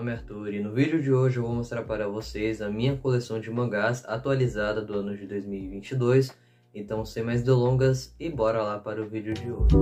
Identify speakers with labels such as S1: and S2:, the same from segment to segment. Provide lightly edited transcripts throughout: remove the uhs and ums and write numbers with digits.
S1: nome é Arthur e no vídeo de hoje eu vou mostrar para vocês a minha coleção de mangás atualizada do ano de 2022. Então, sem mais delongas, e bora lá para o vídeo de hoje.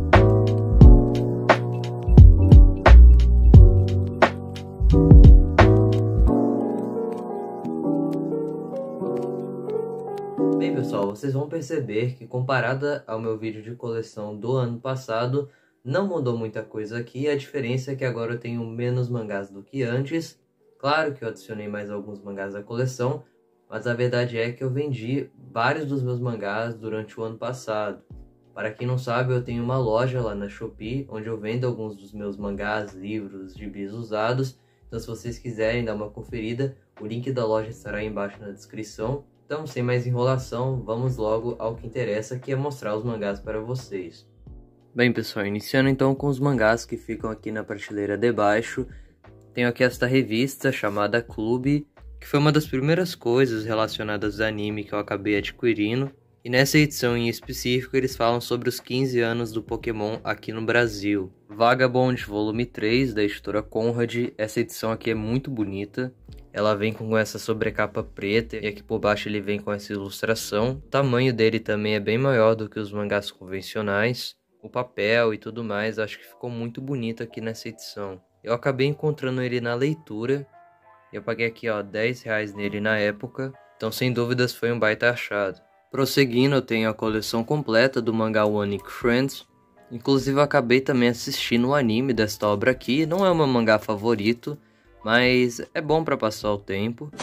S1: Bem pessoal, vocês vão perceber que comparada ao meu vídeo de coleção do ano passado, não mudou muita coisa aqui. A diferença é que agora eu tenho menos mangás do que antes. Claro que eu adicionei mais alguns mangás à coleção, mas a verdade é que eu vendi vários dos meus mangás durante o ano passado. Para quem não sabe, eu tenho uma loja lá na Shopee, onde eu vendo alguns dos meus mangás, livros, gibis usados. Então se vocês quiserem dar uma conferida, o link da loja estará aí embaixo na descrição. Então, sem mais enrolação, vamos logo ao que interessa, que é mostrar os mangás para vocês. Bem pessoal, iniciando então com os mangás que ficam aqui na prateleira de baixo. Tenho aqui esta revista chamada Clube, que foi uma das primeiras coisas relacionadas ao anime que eu acabei adquirindo. E nessa edição em específico eles falam sobre os 15 anos do Pokémon aqui no Brasil. Vagabond volume 3 da editora Conrad. Essa edição aqui é muito bonita. Ela vem com essa sobrecapa preta e aqui por baixo ele vem com essa ilustração. O tamanho dele também é bem maior do que os mangás convencionais. O papel e tudo mais, acho que ficou muito bonito aqui nessa edição. Eu acabei encontrando ele na leitura. Eu paguei aqui ó, R$10 nele na época. Então sem dúvidas foi um baita achado. Prosseguindo, eu tenho a coleção completa do mangá One Nick Friends. Inclusive eu acabei também assistindo o anime desta obra aqui. Não é o meu mangá favorito, mas é bom para passar o tempo.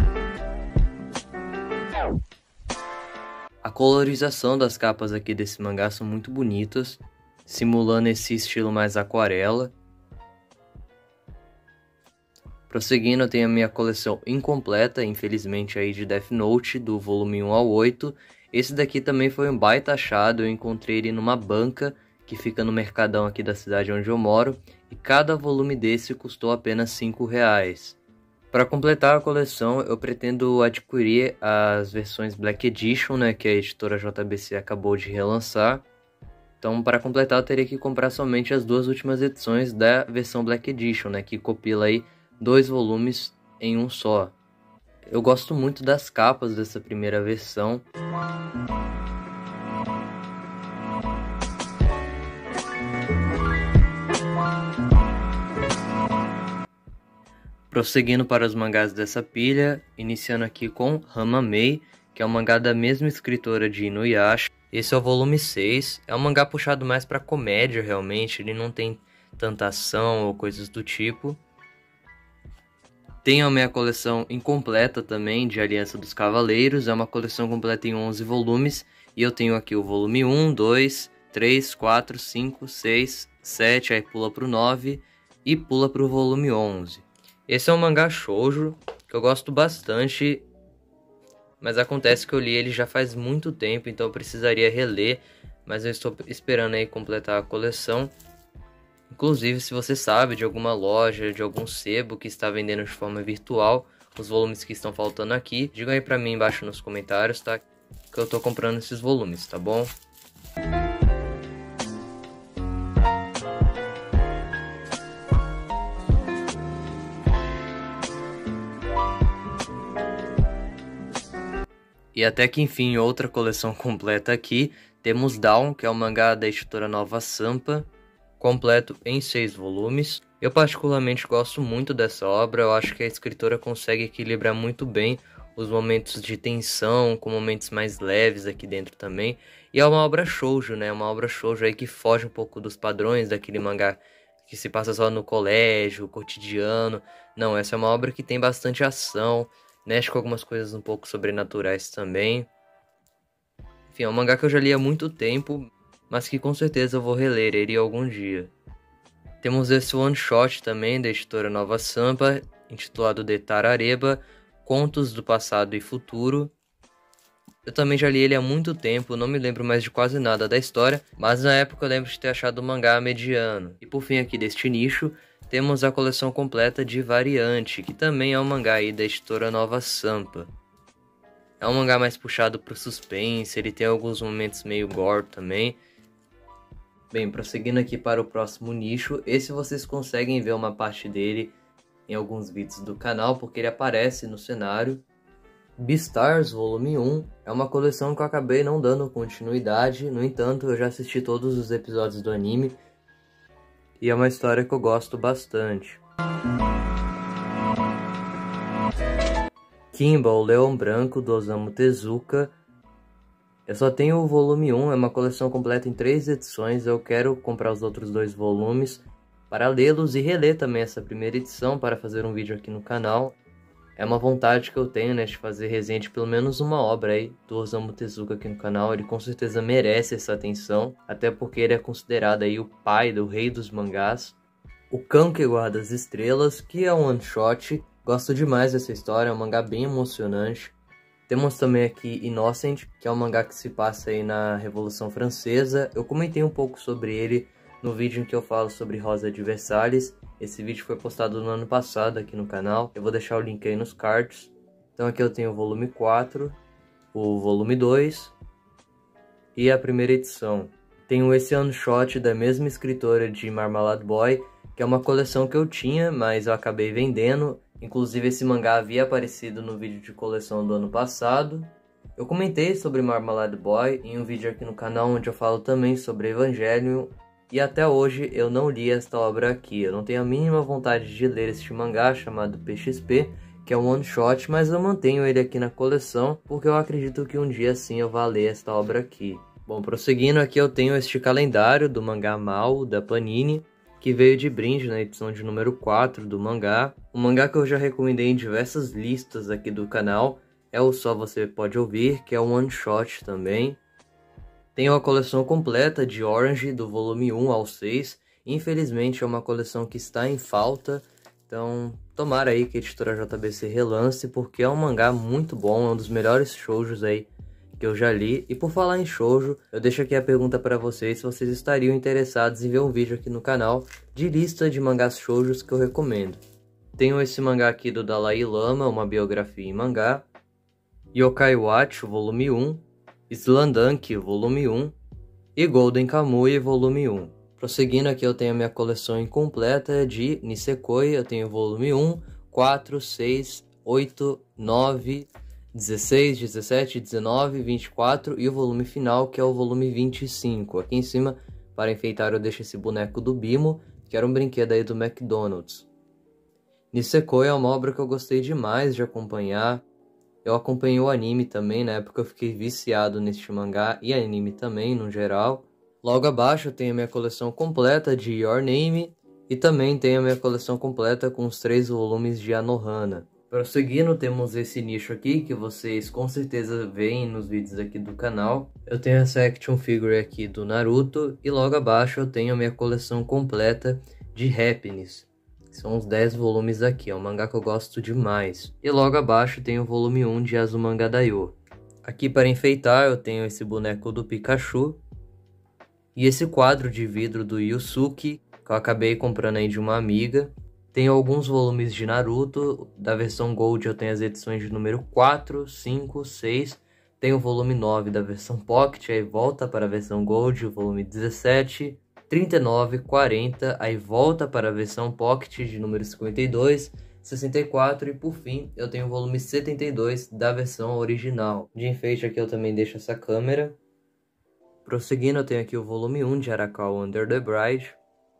S1: A colorização das capas aqui desse mangá são muito bonitas, simulando esse estilo mais aquarela. Prosseguindo, eu tenho a minha coleção incompleta, infelizmente, aí de Death Note, do volume 1 ao 8. Esse daqui também foi um baita achado, eu encontrei ele numa banca que fica no mercadão aqui da cidade onde eu moro, e cada volume desse custou apenas R$5. Para completar a coleção, eu pretendo adquirir as versões Black Edition, né, que a editora JBC acabou de relançar. Então, para completar, eu teria que comprar somente as duas últimas edições da versão Black Edition, né, que compila aí 2 volumes em um só. Eu gosto muito das capas dessa primeira versão. Prosseguindo para os mangás dessa pilha, iniciando aqui com Hamamei, que é um mangá da mesma escritora de Inuyasha. Esse é o volume 6, é um mangá puxado mais para comédia realmente, ele não tem tanta ação ou coisas do tipo. Tenho a minha coleção incompleta também de Aliança dos Cavaleiros, é uma coleção completa em 11 volumes, e eu tenho aqui o volume 1, 2, 3, 4, 5, 6, 7, aí pula para o 9 e pula para o volume 11. Esse é um mangá shoujo, que eu gosto bastante, mas acontece que eu li ele já faz muito tempo, então eu precisaria reler, mas eu estou esperando aí completar a coleção. Inclusive, se você sabe de alguma loja, de algum sebo que está vendendo de forma virtual os volumes que estão faltando aqui, diga aí pra mim embaixo nos comentários, tá? Que eu tô comprando esses volumes, tá bom? E até que enfim, outra coleção completa aqui, temos Down, que é o mangá da editora Nova Sampa, completo em 6 volumes. Eu particularmente gosto muito dessa obra, eu acho que a escritora consegue equilibrar muito bem os momentos de tensão com momentos mais leves aqui dentro também. E é uma obra shoujo, né? Uma obra shoujo aí que foge um pouco dos padrões daquele mangá que se passa só no colégio, cotidiano. Não, essa é uma obra que tem bastante ação, mexe com algumas coisas um pouco sobrenaturais também. Enfim, é um mangá que eu já li há muito tempo, mas que com certeza eu vou reler ele algum dia. Temos esse one shot também da editora Nova Sampa, intitulado de Tarareba, Contos do Passado e Futuro. Eu também já li ele há muito tempo, não me lembro mais de quase nada da história, mas na época eu lembro de ter achado o mangá mediano. E por fim aqui deste nicho, temos a coleção completa de Variante, que também é um mangá aí da editora Nova Sampa. É um mangá mais puxado pro suspense, ele tem alguns momentos meio gore também. Bem, prosseguindo aqui para o próximo nicho, esse vocês conseguem ver uma parte dele em alguns vídeos do canal, porque ele aparece no cenário. Beastars Volume 1 é uma coleção que eu acabei não dando continuidade, no entanto eu já assisti todos os episódios do anime e é uma história que eu gosto bastante. Kimball, Leão Branco, do Osamu Tezuka. Eu só tenho o volume 1, é uma coleção completa em 3 edições, eu quero comprar os outros 2 volumes para lê-los e reler também essa primeira edição para fazer um vídeo aqui no canal. É uma vontade que eu tenho, né, de fazer resenha de pelo menos uma obra aí do Osamu Tezuka aqui no canal. Ele com certeza merece essa atenção, até porque ele é considerado aí o pai, do rei dos mangás. O Cão que Guarda as Estrelas, que é um one shot. Gosto demais dessa história, é um mangá bem emocionante. Temos também aqui Innocent, que é um mangá que se passa aí na Revolução Francesa. Eu comentei um pouco sobre ele no vídeo em que eu falo sobre Rosa de Versalhes. Esse vídeo foi postado no ano passado aqui no canal. Eu vou deixar o link aí nos cards. Então aqui eu tenho o volume 4, o volume 2 e a primeira edição. Tenho esse one shot da mesma escritora de Marmalade Boy, que é uma coleção que eu tinha, mas eu acabei vendendo. Inclusive esse mangá havia aparecido no vídeo de coleção do ano passado. Eu comentei sobre Marmalade Boy em um vídeo aqui no canal onde eu falo também sobre Evangelion. E até hoje eu não li esta obra aqui. Eu não tenho a mínima vontade de ler este mangá chamado PXP, que é um one shot, mas eu mantenho ele aqui na coleção porque eu acredito que um dia sim eu vá ler esta obra aqui. Bom, prosseguindo aqui eu tenho este calendário do mangá Mal, da Panini, que veio de brinde na edição de número 4 do mangá. Um mangá que eu já recomendei em diversas listas aqui do canal é o Só Você Pode Ouvir, que é um one shot também. Tenho a coleção completa de Orange, do volume 1 ao 6. Infelizmente é uma coleção que está em falta, então tomara aí que a editora JBC relance, porque é um mangá muito bom, é um dos melhores shoujos aí que eu já li. E por falar em shoujo, eu deixo aqui a pergunta para vocês se vocês estariam interessados em ver um vídeo aqui no canal de lista de mangás shoujos que eu recomendo. Tenho esse mangá aqui do Dalai Lama, uma biografia em mangá, Yokai Watch, volume 1, Slandunk, volume 1 e Golden Kamuy, volume 1. Prosseguindo aqui eu tenho a minha coleção incompleta de Nisekoi, eu tenho volume 1, 4, 6, 8, 9... 16, 17, 19, 24 e o volume final, que é o volume 25. Aqui em cima, para enfeitar, eu deixo esse boneco do Bimo, que era um brinquedo aí do McDonald's. Nisekoi é uma obra que eu gostei demais de acompanhar. Eu acompanhei o anime também, na época eu fiquei viciado neste mangá e anime também, no geral. Logo abaixo eu tenho a minha coleção completa de Your Name e também tenho a minha coleção completa com os 3 volumes de Anohana. Prosseguindo, temos esse nicho aqui, que vocês com certeza veem nos vídeos aqui do canal. Eu tenho essa action figure aqui do Naruto, e logo abaixo eu tenho a minha coleção completa de Happiness. São os 10 volumes aqui, é um mangá que eu gosto demais. E logo abaixo tem o volume 1 de Azumanga Daioh. Aqui para enfeitar eu tenho esse boneco do Pikachu. E esse quadro de vidro do Yusuke, que eu acabei comprando aí de uma amiga. Tenho alguns volumes de Naruto, da versão Gold eu tenho as edições de número 4, 5, 6. Tenho o volume 9 da versão Pocket, aí volta para a versão Gold, o volume 17, 39, 40, aí volta para a versão Pocket de número 52, 64 e por fim eu tenho o volume 72 da versão original. De enfeite aqui eu também deixo essa câmera. Prosseguindo eu tenho aqui o volume 1 de Arakawa Under the Bridge.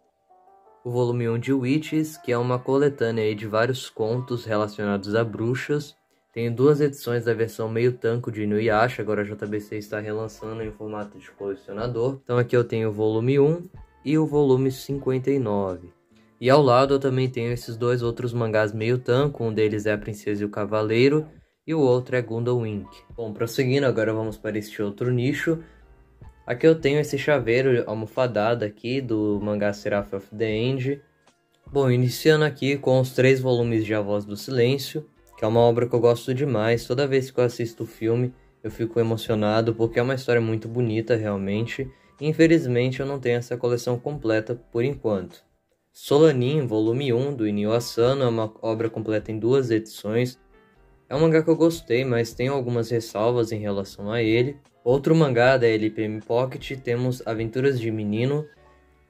S1: O volume 1 de Witches, que é uma coletânea aí de vários contos relacionados a bruxas. Tenho 2 edições da versão meio tanco de Inuyasha, agora a JBC está relançando em formato de colecionador. Então aqui eu tenho o volume 1 e o volume 59. E ao lado eu também tenho esses 2 outros mangás meio tanco, um deles é A Princesa e o Cavaleiro e o outro é Gundam Wing. Bom, prosseguindo, agora vamos para este outro nicho. Aqui eu tenho esse chaveiro almofadado aqui do mangá Seraph of the End. Bom, iniciando aqui com os 3 volumes de A Voz do Silêncio, que é uma obra que eu gosto demais. Toda vez que eu assisto o filme eu fico emocionado porque é uma história muito bonita realmente. Infelizmente eu não tenho essa coleção completa por enquanto. Solanin, volume 1 do Inio Asano, é uma obra completa em 2 edições. É um mangá que eu gostei, mas tenho algumas ressalvas em relação a ele. Outro mangá da LPM Pocket, temos Aventuras de Menino,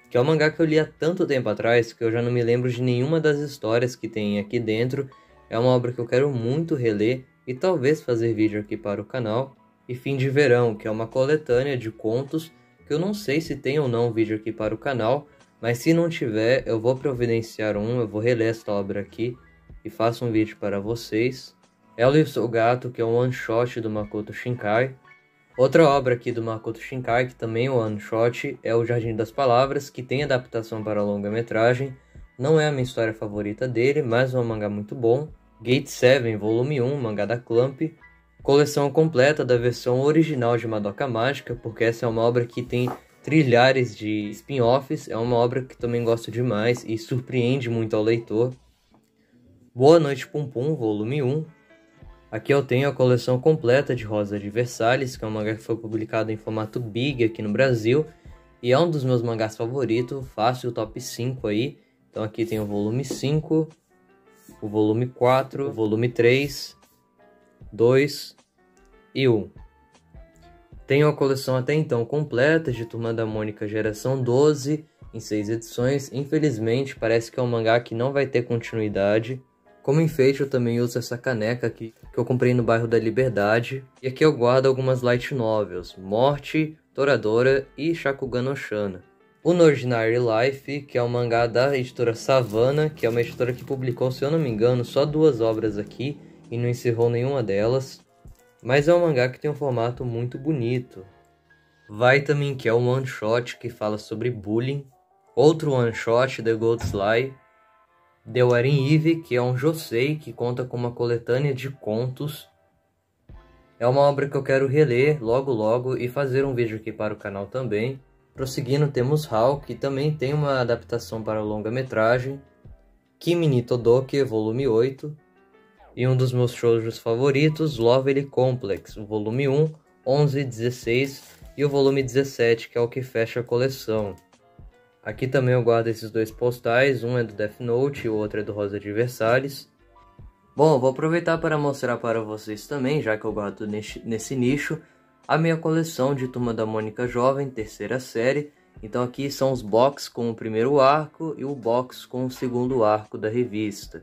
S1: que é um mangá que eu li há tanto tempo atrás que eu já não me lembro de nenhuma das histórias que tem aqui dentro. É uma obra que eu quero muito reler e talvez fazer vídeo aqui para o canal. E Fim de Verão, que é uma coletânea de contos que eu não sei se tem ou não vídeo aqui para o canal, mas se não tiver, eu vou providenciar eu vou reler essa obra aqui e faço um vídeo para vocês. Ela e o Seu Gato, que é um one shot do Makoto Shinkai. Outra obra aqui do Makoto Shinkai, que também é um one shot, é O Jardim das Palavras, que tem adaptação para longa-metragem. Não é a minha história favorita dele, mas é um mangá muito bom. Gate 7, volume 1, mangá da Clamp. Coleção completa da versão original de Madoka Mágica, porque essa é uma obra que tem trilhares de spin-offs. É uma obra que também gosto demais e surpreende muito ao leitor. Boa Noite Pum Pum, volume 1. Aqui eu tenho a coleção completa de Rosa de Versalhes, que é um mangá que foi publicado em formato Big aqui no Brasil. E é um dos meus mangás favoritos, fácil o top 5 aí. Então aqui tem o volume 5, o volume 4, o volume 3, 2 e 1. Tenho a coleção até então completa de Turma da Mônica Geração 12, em 6 edições. Infelizmente parece que é um mangá que não vai ter continuidade. Como enfeite eu também uso essa caneca aqui, que eu comprei no bairro da Liberdade. E aqui eu guardo algumas light novels, Morte, Toradora e Shakugan no Shana. O No Ordinary Life, que é um mangá da editora Savannah, que é uma editora que publicou, se eu não me engano, só 2 obras aqui e não encerrou nenhuma delas. Mas é um mangá que tem um formato muito bonito. Vitamin, que é um one shot que fala sobre bullying. Outro one shot, The Gold Sly. The Wedding Eve, que é um josei que conta com uma coletânea de contos. É uma obra que eu quero reler logo e fazer um vídeo aqui para o canal também. Prosseguindo, temos HAL, que também tem uma adaptação para longa-metragem. Kimi ni Todoke, volume 8. E um dos meus shoujos favoritos, Lovely Complex, o volume 1, 11, 16 e o volume 17, que é o que fecha a coleção. Aqui também eu guardo esses 2 postais, um é do Death Note e o outro é do Rosa de Versalhes. Bom, eu vou aproveitar para mostrar para vocês também, já que eu guardo nesse nicho, a minha coleção de Turma da Mônica Jovem, terceira série. Então aqui são os box com o primeiro arco e o box com o segundo arco da revista.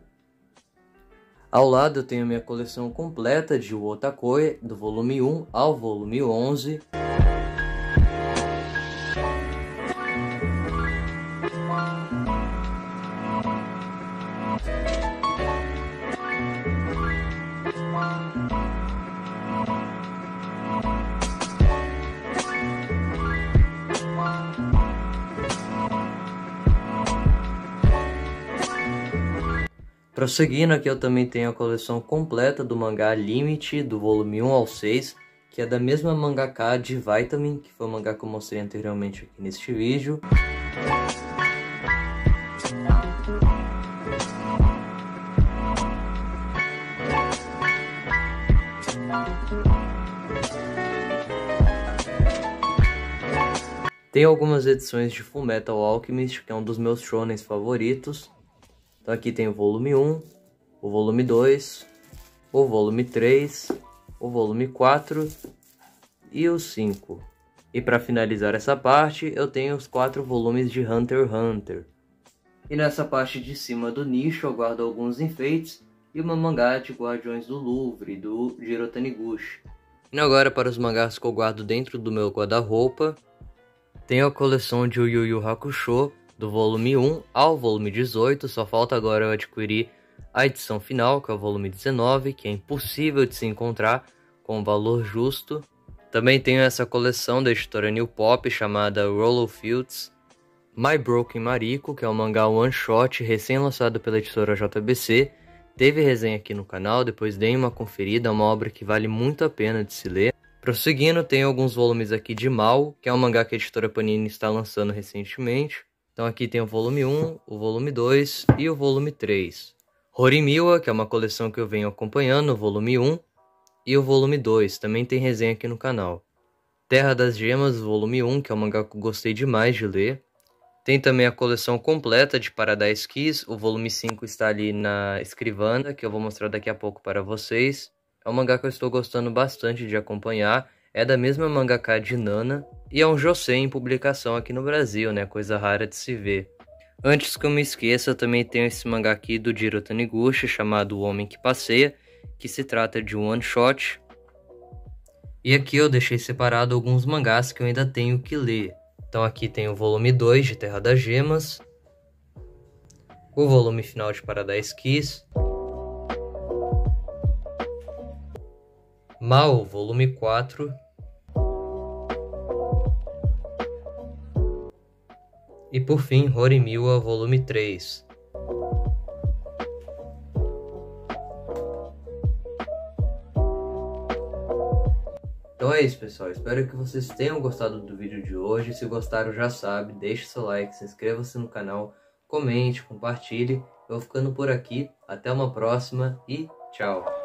S1: Ao lado eu tenho minha coleção completa de Wotakoi, do volume 1 ao volume 11. Prosseguindo, aqui eu também tenho a coleção completa do mangá Limit, do volume 1 ao 6, que é da mesma mangaka de Vitamin, que foi o mangá que eu mostrei anteriormente aqui neste vídeo. Tem algumas edições de Fullmetal Alchemist, que é um dos meus shonens favoritos. Então aqui tem o volume 1, o volume 2, o volume 3, o volume 4 e o 5. E para finalizar essa parte, eu tenho os 4 volumes de Hunter x Hunter. E nessa parte de cima do nicho eu guardo alguns enfeites e uma mangá de Guardiões do Louvre, do Jiro Taniguchi. E agora para os mangás que eu guardo dentro do meu guarda-roupa, tenho a coleção de Yu Yu Hakusho, do volume 1 ao volume 18, só falta agora eu adquirir a edição final, que é o volume 19, que é impossível de se encontrar com um valor justo. Também tenho essa coleção da editora New Pop, chamada Rollo Fields, My Broken Mariko, que é um mangá one shot recém-lançado pela editora JBC. Teve resenha aqui no canal, depois deem uma conferida, é uma obra que vale muito a pena de se ler. Prosseguindo, tem alguns volumes aqui de Mal, que é um mangá que a editora Panini está lançando recentemente. Então aqui tem o volume 1, o volume 2 e o volume 3. Horimiwa, que é uma coleção que eu venho acompanhando, o volume 1 e o volume 2. Também tem resenha aqui no canal. Terra das Gemas, volume 1, que é um mangá que eu gostei demais de ler. Tem também a coleção completa de Paradise Kiss. O volume 5 está ali na escrivana, que eu vou mostrar daqui a pouco para vocês. É um mangá que eu estou gostando bastante de acompanhar. é da mesma mangaka de Nana e é um josei em publicação aqui no Brasil, né? Coisa rara de se ver. Antes que eu me esqueça, eu também tenho esse mangá aqui do Jiro Taniguchi, chamado O Homem que Passeia, que se trata de um one shot. E aqui eu deixei separado alguns mangás que eu ainda tenho que ler. Então aqui tem o volume 2 de Terra das Gemas, o volume final de Paradise Kiss, Mao, volume 4, e por fim Horimiya, volume 3. Então é isso, pessoal, espero que vocês tenham gostado do vídeo de hoje. Se gostaram, já sabe, deixe seu like, se inscreva-se no canal, comente, compartilhe. Eu vou ficando por aqui, até uma próxima e tchau!